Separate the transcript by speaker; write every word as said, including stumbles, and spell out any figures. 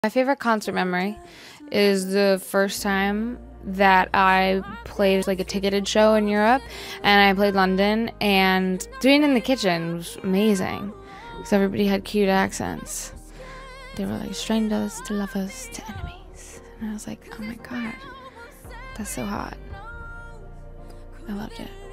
Speaker 1: My favorite concert memory is the first time that I played like a ticketed show in Europe, and I played London, and doing it in the kitchen was amazing because everybody had cute accents. They were like strangers to lovers to enemies, and I was like, oh my god, that's so hot. I loved it.